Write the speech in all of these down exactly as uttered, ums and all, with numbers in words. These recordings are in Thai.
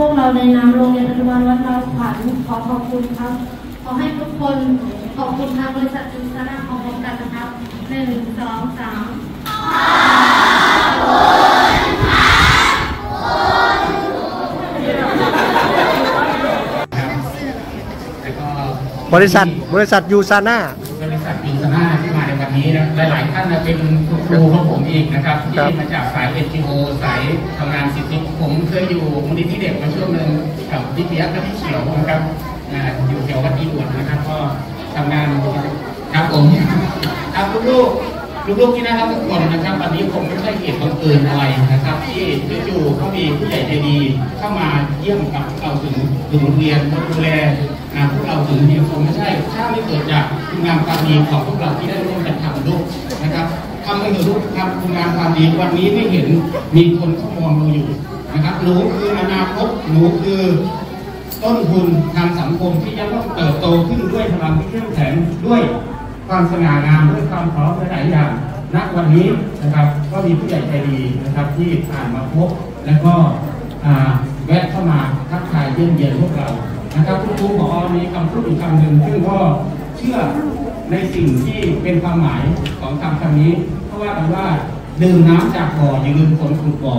วกเราในนามโรงเรียนอนุบาลวัดเราขวัญขอขอบคุณครับขอให้ทุกคนขอบคุณทางบริษัทอินสตาของผมกันนะครับหนึ่งสองสามบริษัทบริษัทยูซาน่าบริษัทยูซาน่าที่มาในวันนี้นะหลายๆท่านนะเป็นครูของผมเองนะครับที่มาจากสาย เอ็น จี โอ สายทำงานสิทธิผมเคยอยู่มูลนิธิเด็กมาช่วงหนึ่งกับพี่เปียกและพี่เขียวนะครับอยู่แถววัดอีหลวงนะครับก็ทำงานครับผมครับลูกๆลูกๆที่นะครับทุกคนนะครับวันนี้ผมไม่ใช่เหตุบังเอิญอะไรนะครับที่อยู่ๆก็มีผู้ใหญ่ใจดีเข้ามาเยี่ยมกับเราถึงถึงโรงเรียนมาดูแลพวกเราถึงเพียงคงไม่ใช่ถ้าไม่เกิดจากคุณงามความดีของพวกเราที่ได้ร่วมกันทำลูกนะครับทำให้ลูกทำคุณงามความดีวันนี้ไม่เห็นมีคนเขามองเราอยู่นะครับหนูคืออนาคตหนูคือต้นทุนทางสังคมที่จะต้องเติบโตขึ้นด้วยพลังที่เข้มแข็งด้วยความสง่างามด้วยความพร้อมหลายอย่างณวันนี้นะครับก็มีผู้ใหญ่ใจดีนะครับที่ผ่านมาพบและก็แวะเข้ามาทักทายเยี่ยมเยียนพวกเรานะครับคุณครูผอมีคำพูดอีกคำหนึ่งซึ่งก็เชื่อในสิ่งที่เป็นความหมายของคำคำนี้เพราะว่ากันว่าดื่มน้ำจากบ่ออย่าลืมคนขุดบ่อ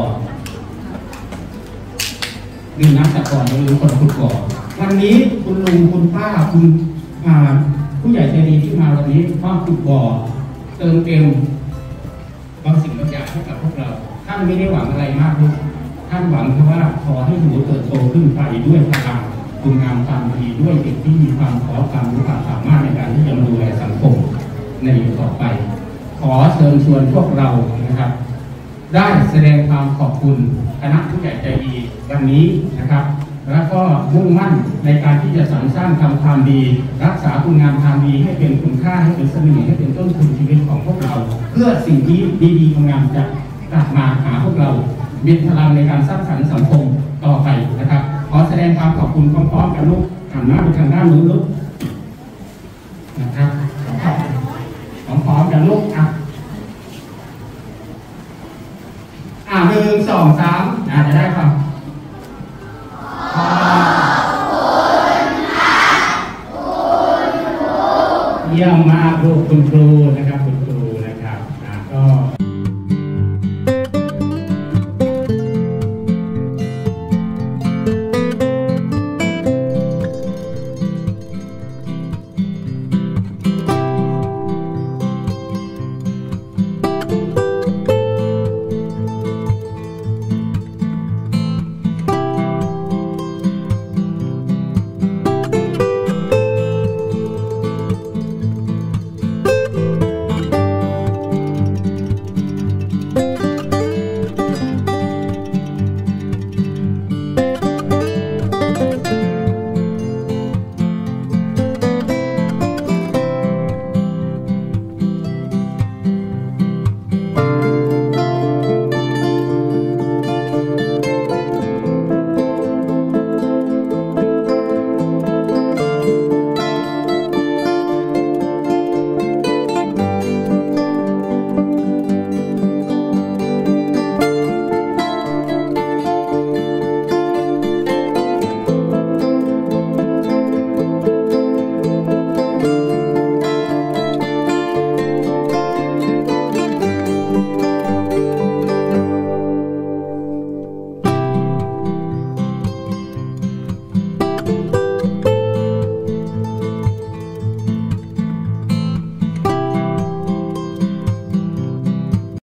ดื่มน้ำจากบ่ออย่าลืมคนขุดบ่อวันนี้คุณลุงคุณป้าคุณผู้ใหญ่ใจดีที่มาวันนี้มาขุดบ่อเติมเต็มบางสิ่งบางอย่างให้กับพวกเราท่านไม่ได้หวังอะไรมากเลยท่านหวังแค่ว่าขอให้หนูเติบโตขึ้นไปด้วยพลังคุณงามความดีด้วยเด็กที่มีความขอความรู้ความสามารถในการที่จะมาดูแลสังคมในต่อไปขอเชิญชวนพวกเรานะครับได้แสดงความขอบคุณคณะผู้ใหญ่ใจดีวันนี้นะครับแล้วก็มุ่งมั่นในการที่จะสรรสร้างทำความดีรักษาคุณงามความดีให้เป็นคุณค่าให้เป็นเสน่ห์ให้เป็นต้นทุนชีวิตของพวกเราเพื่อสิ่งที่ดีๆงามจะกลับมาหาพวกเรามีพลังในการสร้างสรรค์สังคมต่อไปนะครับขอแสดงความขอบคุณพร้อมๆกันลูกหันหน้าไปทางด้านนู้นลูกนะครับพร้อมๆกันลูกอ่ะอ่าหนึ่งสองสามอาจจะได้ครับขอบคุณค่ะคุณครูเยี่ยมมากลูกคุณครูนะครับ